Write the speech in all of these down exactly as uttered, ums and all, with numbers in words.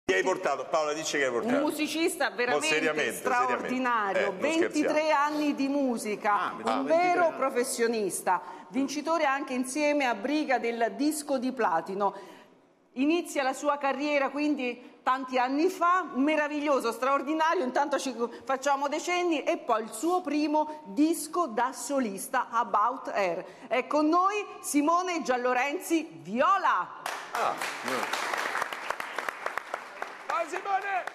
Chi hai portato? Paola, dice che hai portato. Un musicista veramente straordinario, eh, ventitré anni di musica, ah, un ah, vero professionista, vincitore anche insieme a Briga del disco di platino. Inizia la sua carriera quindi tanti anni fa, meraviglioso, straordinario, intanto ci facciamo decenni, e poi il suo primo disco da solista, About Her. È con noi Simone Giallorenzi Viola. Ah, Vai Simone!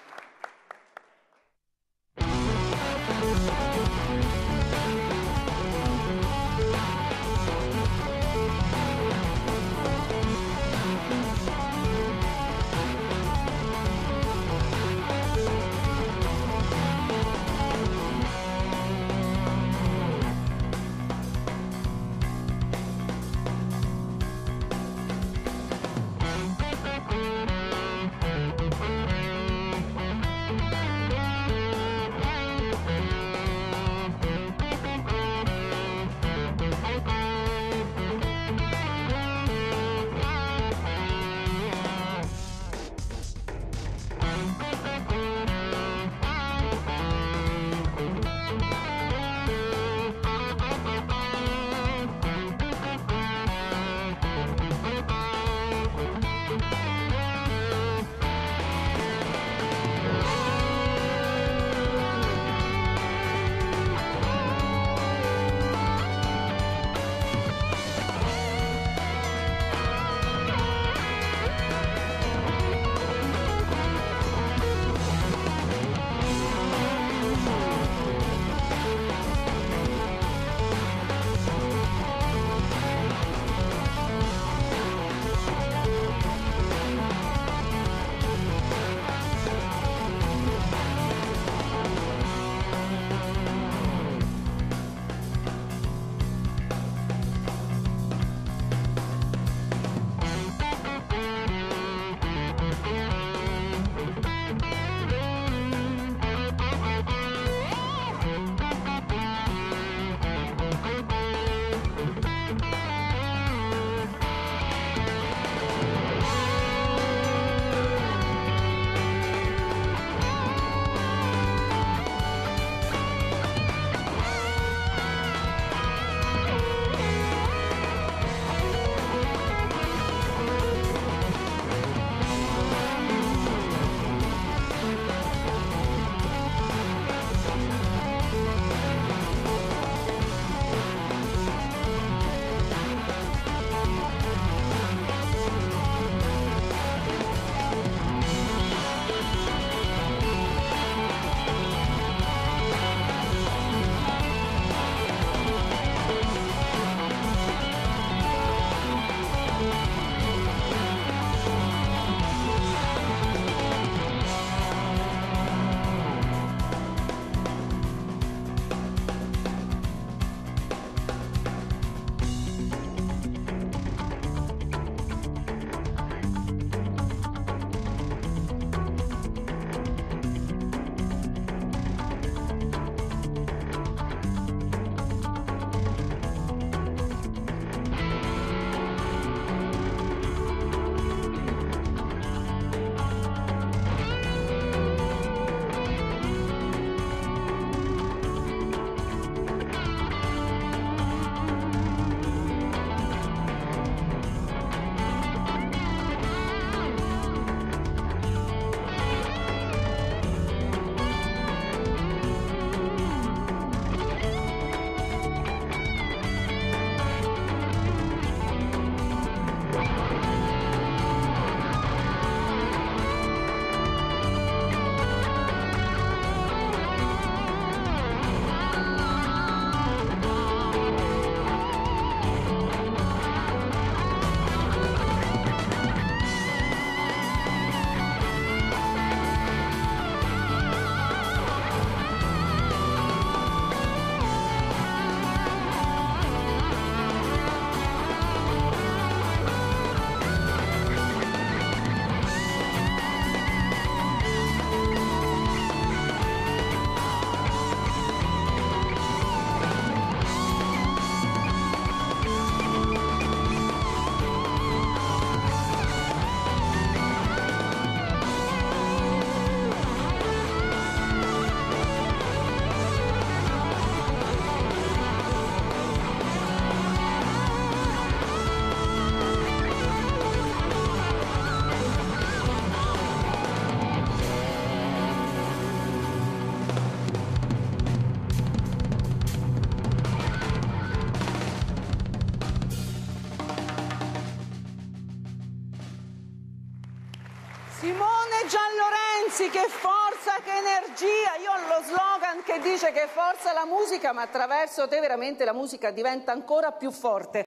Simone Gianlorenzi, che forza, che energia! Io ho lo slogan che dice che forza la musica, ma attraverso te veramente la musica diventa ancora più forte.